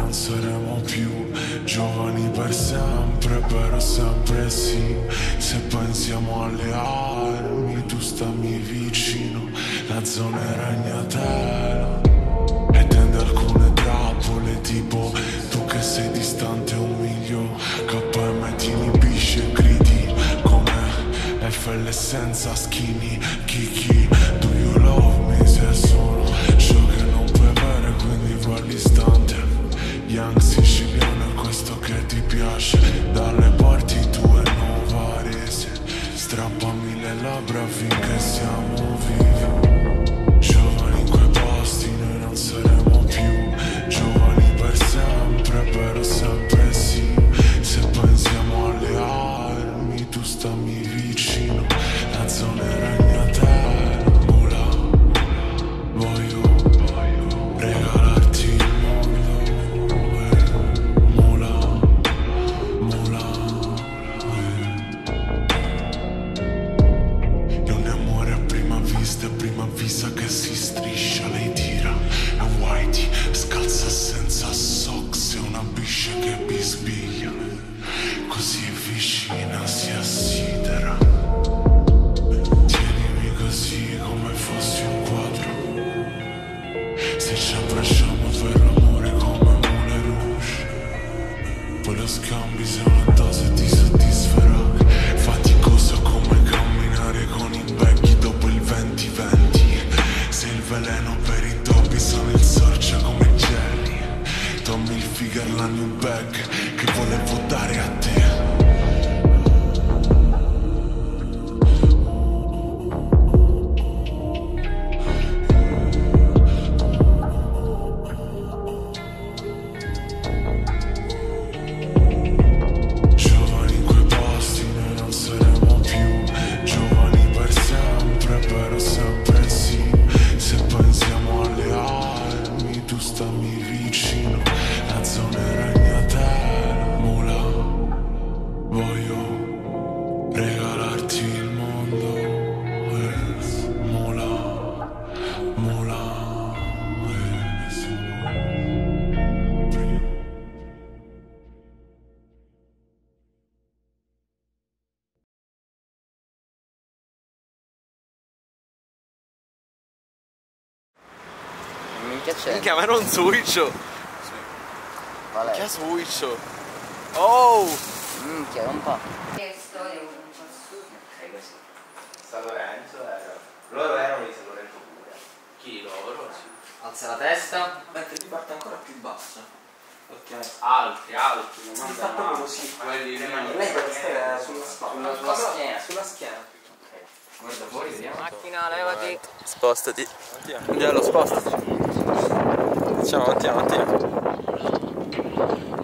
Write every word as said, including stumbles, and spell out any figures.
non saremo più giovani per sempre, però sempre sì. Se pensiamo alle armi, tu stammi vicino, la zona è ragnatela e tende alcune trappole, tipo tu che sei distante un miglio, K M ti inibisce e gridi come F L senza skinny, Kiki, do you love me? Se sono ciò che non puoi avere, quindi va all'istante. Young siciliano è questo che ti piace, dalle parti tue non varese, strappami le labbra finché siamo vivi. Giovani in quei posti, noi non saremo più giovani per sempre, però sempre sì. Se pensiamo alle armi, tu stammi vicino, la zona è ragnatela. Mula, voglio regalarti il mondo, eh. Mula, mula, eh. È un amore a prima vista e prima vista che si striscia, lei tira e whitey scalza senza socks, è una biscia che bisbiglia, così vicina si assidera. Tienimi così come fossi un quadro, se ci abbracciamo per l'amore come Moulin Rouge, poi lo scambi se una dose ti soddisferà. Faticoso come camminare con i becchi dopo il venti venti, se il veleno per i topi sono il sorcia come Jelly. Tommy il figure la new bag che volevo dare a te. Giovani in quei posti, noi non saremo più giovani per sempre, però sempre sì. Se pensiamo alle armi, tu stammi vicino, la zona è ragnatela. Mula, voglio regalarti il mondo, eh. Mula, mula, eh. Minchia c'è? Minchia, ma non switcho! Qual è? Minchia switcho! Oh! Minchia, un po'. Questo è un assurdo. Ok, così. San Lorenzo era. Loro erano di San Lorenzo pure. Chi loro? Sì. Alza la testa. Mentre ti parte ancora più bassa. Ok. Altri, altri. Non ti fa proprio così. Quelli lì. Lei deve stare sulla spalla. Sulla schiena. Sulla schiena. Ok. Guarda fuori, vediamo. Macchina, levati. Spostati. Andiamo, spostati. Facciamo, mattina, mattina.